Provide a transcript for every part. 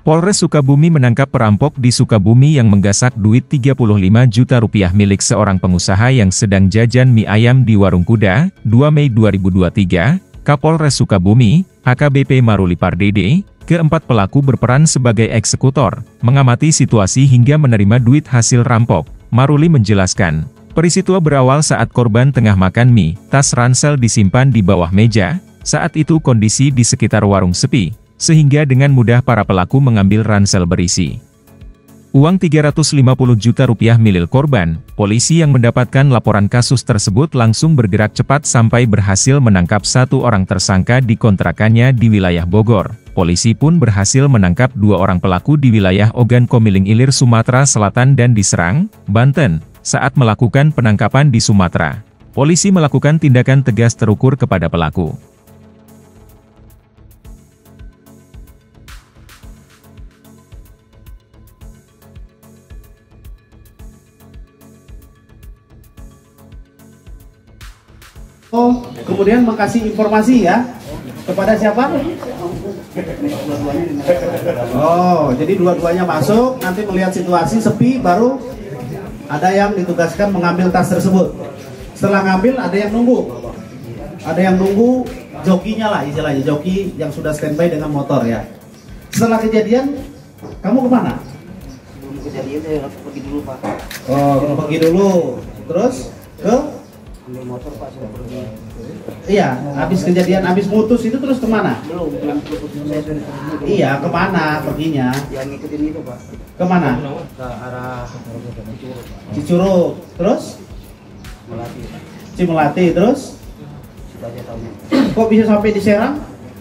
Polres Sukabumi menangkap perampok di Sukabumi yang menggasak duit 35 juta rupiah milik seorang pengusaha yang sedang jajan mie ayam di Warung Kuda, 2 Mei 2023, Kapolres Sukabumi, AKBP Maruli Pardede, keempat pelaku berperan sebagai eksekutor, mengamati situasi hingga menerima duit hasil rampok. Maruli menjelaskan, peristiwa berawal saat korban tengah makan mie, tas ransel disimpan di bawah meja, saat itu kondisi di sekitar warung sepi, sehingga dengan mudah para pelaku mengambil ransel berisi uang 350 juta rupiah milik korban. Polisi yang mendapatkan laporan kasus tersebut langsung bergerak cepat sampai berhasil menangkap satu orang tersangka di kontrakannya di wilayah Bogor. Polisi pun berhasil menangkap dua orang pelaku di wilayah Ogan Komiling Ilir, Sumatera Selatan dan di Serang, Banten. Saat melakukan penangkapan di Sumatera, polisi melakukan tindakan tegas terukur kepada pelaku. Oh, kemudian mengasih informasi ya kepada siapa? Oh, jadi dua-duanya masuk, nanti melihat situasi sepi, baru ada yang ditugaskan mengambil tas tersebut. Setelah ngambil, ada yang nunggu jokinya lah, istilahnya joki yang sudah standby dengan motor ya. Setelah kejadian, kamu kemana? Belum kejadian, saya pergi dulu Pak. Oh, pergi dulu, terus ke? Ambil motor Pak, sudah pergi. Iya, habis kejadian, habis mutus itu terus kemana? Belum putus, saya sudah pergi. Iya, kemana perginya? Yang ngikutin itu Pak. Kemana? Ke arah Cicurug, terus? Melati. Cimelati, terus? Sudah aja tahunya. Kok bisa sampai di Serang?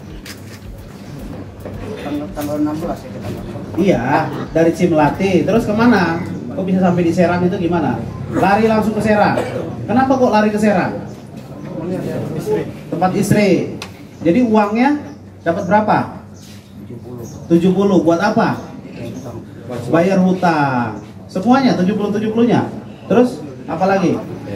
Tanggal 16 ya kita masuk. Iya, dari Cimelati, terus kemana? Kok bisa sampai di Serang itu gimana? Lari langsung ke Serang. Kenapa kok lari ke Serang? Tempat istri. Jadi uangnya dapat berapa? 70. Buat apa? Bayar hutang. Semuanya 70-70-nya. Terus apa lagi?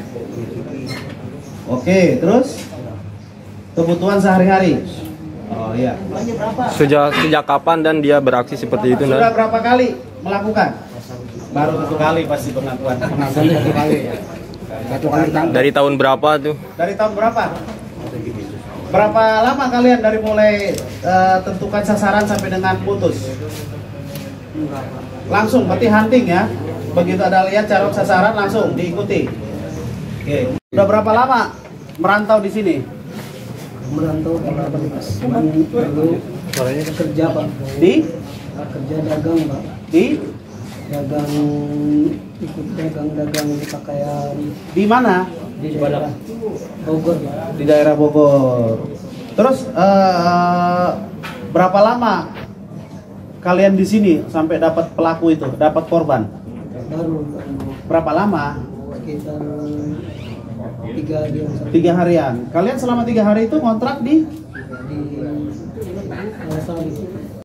Oke, terus kebutuhan sehari-hari. Oh iya. Sejak kapan dan dia beraksi seperti itu? Sudah berapa kali melakukan? Baru satu kali pasti pengakuan. Satu kali ya. Dari tahun berapa tuh? Dari tahun berapa? Berapa lama kalian dari mulai tentukan sasaran sampai dengan putus? Langsung, berarti hunting ya. Begitu ada lihat cara sasaran langsung diikuti. Oke. Udah berapa lama merantau di sini? Merantau karena dulu kerja Pak. Di? Kerja dagang Pak. Di? Dagang, ikut dagang di pakaian. Di mana? Di daerah Bogor Pak. Di daerah Bogor. Terus berapa lama kalian di sini sampai dapat pelaku itu, dapat korban? Baru Berapa lama? sekitar 3 harian. 3 harian. Kalian selama 3 hari itu ngontrak di Di Wonosari.